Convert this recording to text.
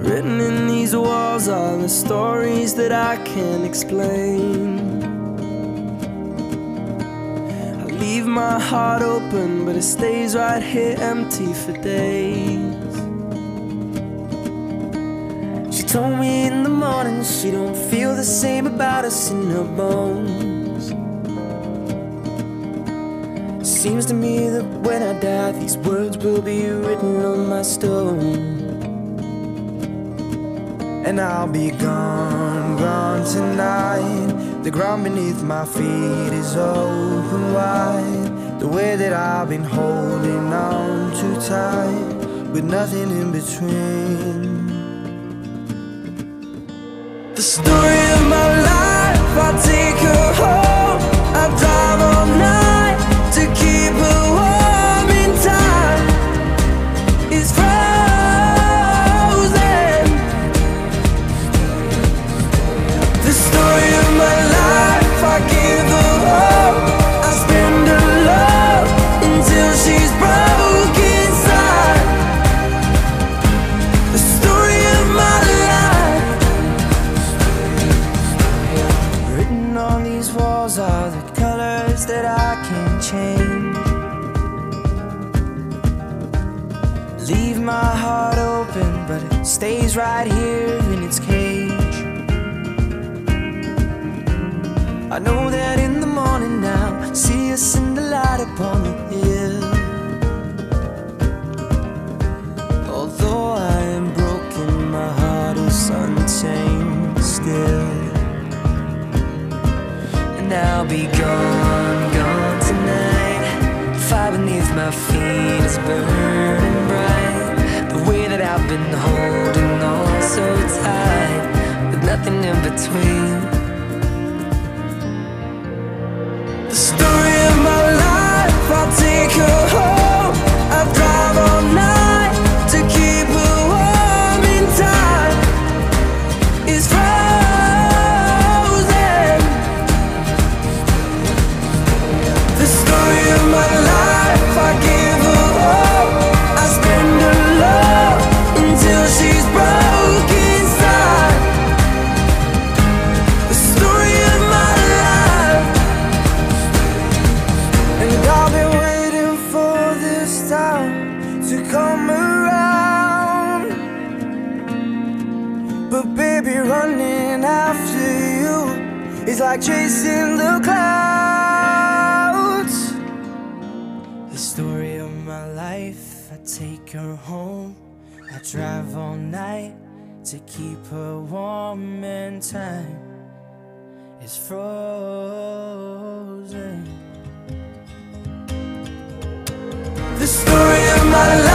Written in these walls are the stories that I can't explain. I leave my heart open, but it stays right here empty for days. She told me in the morning she don't feel the same about us in her bones. Seems to me that when I die, these words will be written on my stone. And I'll be gone, gone tonight. The ground beneath my feet is open wide. The way that I've been holding on too tight, with nothing in between. The story of my life, I take her home. I drive all night to keep her warm in time. It's frozen. The story of my life, I give her hope. I spend her love until she's broke inside. The story of my life. Written on these walls are the colors that I can't change. Leave my heart open, but it stays right here in its cage. I know that in the morning now, see us in the light upon the hill. Although I am broken, my heart is untamed still. And I'll be gone, gone tonight. Fire beneath my feet is burning bright. The way that I've been holding on so tight, with nothing in between. The story of my life, I'll take her home. I drive all night to keep her warm in time. It's frozen. The story of my life, I give her hope. I spend her love until she's broke inside. The story of my life. And I've been waiting for this time to come around. But baby, running after you is like chasing the clouds. The story of my life, I take her home. I drive all night to keep her warm and time is frozen. The story of my life.